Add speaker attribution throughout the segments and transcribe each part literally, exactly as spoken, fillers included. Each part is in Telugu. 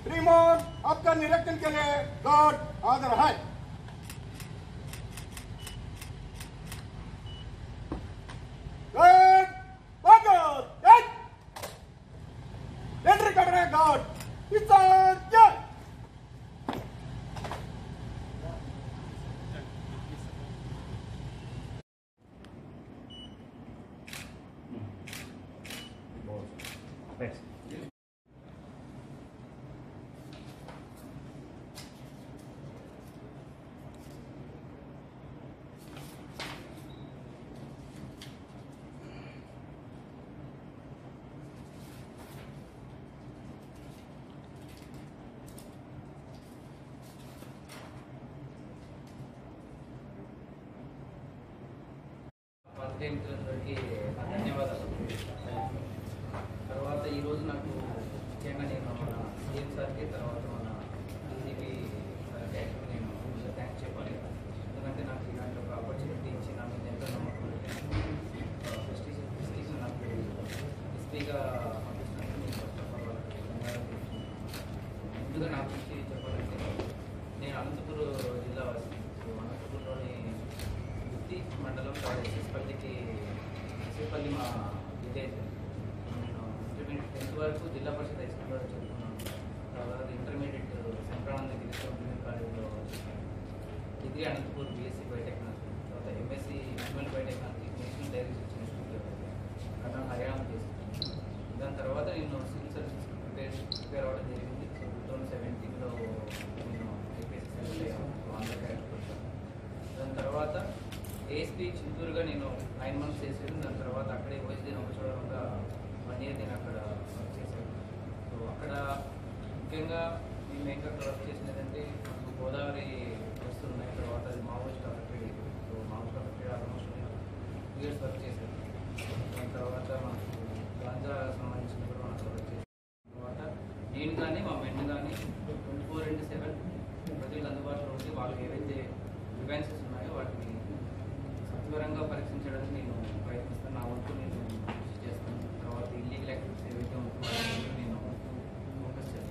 Speaker 1: श्रीमान आपका निरीक्षण के लिए गार्ड हाजिर है। एंट्री कर रहे हैं गार्ड इस
Speaker 2: Thanks.
Speaker 3: అందరికీ ధన్యవాదాలు. తర్వాత ఈరోజు నాకు ముఖ్యంగా నేను మన సీఎం సార్కి తర్వాత మన డీజీపీ సార్కి యాక్చువల్గా నేను థ్యాంక్స్ చెప్పాలి. ఎందుకంటే నాకు ఇలాంటి ఒక ఆపర్చునిటీ ఇచ్చి నా మీద ఎంతో నమ్మకం ప్రెస్టీజ్ ప్రెస్టీజ్ నాకు ఎస్పీగా పంపిస్తున్నట్టు నేను ఫస్ట్ ఆఫ్ ఆల్ ధన్యవాదాలు. ముందుగా నా గురించి చెప్పాలంటే నేను అనంతపూర్ జిల్లా వాసి. సో అనంతపూర్లోని గుత్తి మండలం ఎస్ఎస్పల్లికి ఎస్ఎస్పల్లి మా విలేజ్. నేను ఇంటర్మీడియట్ టెన్త్ వరకు జిల్లా పరిషత్ హై స్కూల్లో చదువుకున్నాను. తర్వాత ఇంటర్మీడియట్ శంకరానంద గిరిశ్వర జూనియర్ కాలేజ్లో డిగ్రీ అనంతపూర్ బీఎస్సీ బయోటెక్నాలజీ, తర్వాత MSc annual biotechnology national dairy research institute అక్కడ హర్యానా చేశాను. దాని తర్వాత నేను సివిల్ సర్వీసెస్ ప్రిపేర్ ప్రిపేర్ అవ్వడం జరిగింది. సో టూ థౌజండ్ సెవెంటీన్లో నేను ఏపీఎస్సీ సెలెక్ట్ అయ్యాను. ఆంధ్ర క్యాడర్ వచ్చాను. దాని తర్వాత ఏఎస్పీ చిత్తూరుగా నేను నైన్ మంత్స్ చేశాను. దాని తర్వాత అక్కడే ఓఎస్డీ నమ్మచూడంగా వన్ ఇయర్ నేను అక్కడ వర్క్ చేశాను. సో అక్కడ ముఖ్యంగా మేము ఇంకా అక్కడ వర్క్ చేసినదంటే మనకు గోదావరి వస్తున్నాయి. తర్వాత అది Maoist affected. So Maoist affected almost నేను టూ ఇయర్స్ వర్క్ చేశాను. దాని తర్వాత మనకు గాంజా సంబంధించిన కూడా మనం అక్కడ వర్క్ చేశాను. తర్వాత నేను కానీ మా మెన్ కానీ ట్వంటీ ఫోర్ ఇంటూ సెవెన్ ప్రజలకు అందుబాటులో ఉండి వాళ్ళకి ఏవైతే డివెన్సెస్ ఉన్నాయో వాటిని సత్వరంగా పరీక్షించడానికి నేను ప్రయత్నిస్తాను. నా వంతు నేను కృషి చేస్తాను. తర్వాత ఇల్లీగల్ యాక్టివిటీస్ ఏవైతే ఉంటుందో నేను ఫోకస్ చేస్తాను.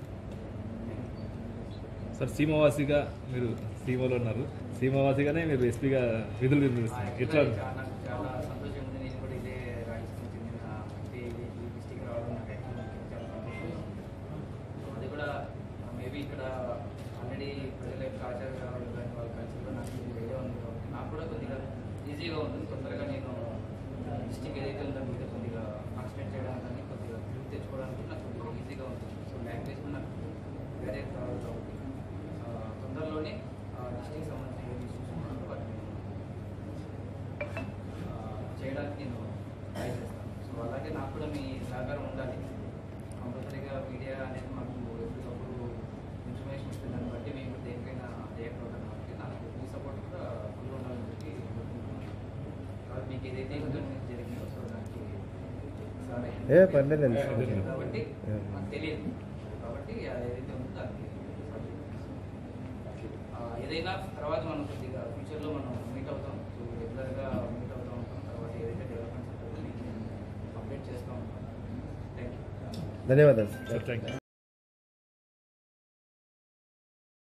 Speaker 2: సార్ సీమవాసిగా మీరు సీమలో ఉన్నారు. సీమవాసిగానే మీరు ఎస్పీగా విధులు నిర్వహిస్తారు. ఎట్లా
Speaker 3: నాకు చాలా సంతోషం ఉంది. నేను కూడా ఇదే రాజస్థాన్ చెందిన డిస్టిక్ రావడం నాకు యాక్చువల్లీ చాలా సంతోషం. సో అది కూడా మేబీ ఇక్కడ ఆల్రెడీ ప్రజల యొక్క ఆచారాలు కానీ వాళ్ళ కల్చర్లో నాకు ఐడియా ఉంది కాబట్టి నాకు కూడా కొద్దిగా ఈజీగా ఉంటుంది. తొందరగా నేను డిస్టిక్ ఏదైతే ఉందో మీద కొద్దిగా కాన్సన్ట్రేట్ చేయడానికి కానీ కొద్దిగా గ్రూప్ తెచ్చుకోవడానికి నాకు కొద్దిగా ఈజీగా ఉంటుంది. సో లాంగ్వేజ్ నాకు వేరే కావాలి కాబట్టి తొందరలోనే డిస్టిక్ సంబంధించిన ఇష్యూస్ ఉన్నాను వాటిని చేయడానికి నేను ట్రై చేస్తాను. సో అలాగే నాకు కూడా మీ సహకారం ఉండాలి. కంపల్సరీగా మీడియా అనేది మాకు ఎప్పటికప్పుడు ఇన్ఫర్మేషన్ ఇస్తుంది. దాన్ని బట్టి మేము దేనికైనా రియాక్ట్ అవుతాం కాబట్టి నాకు మీ సపోర్ట్ కూడా ఫుల్ ఉండాలని చెప్పి కాబట్టి మీకు ఏదైతే ఇన్ఫర్మేషన్ జరిగిందో సో దానికి కాబట్టి నాకు తెలియదు కాబట్టి ఏదైతే ఉందో దానికి ఏదైనా తర్వాత మనం కొద్దిగా ఫ్యూచర్లో మనం మీట్ అవుతాం. సో రెగ్యులర్గా మీట్ అవుతూ ఉంటాం. తర్వాత ఏదైతే డెవలప్మెంట్స్ ఉంటుందో మీకు అప్డేట్ చేస్తూ ఉంటాం. Thank you.
Speaker 2: ధన్యవాదాలు.